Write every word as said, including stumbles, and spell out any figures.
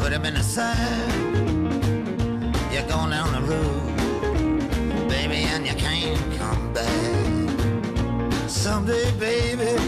Put him in the sand. You're going down the road, baby, and you can't come back. Someday, baby,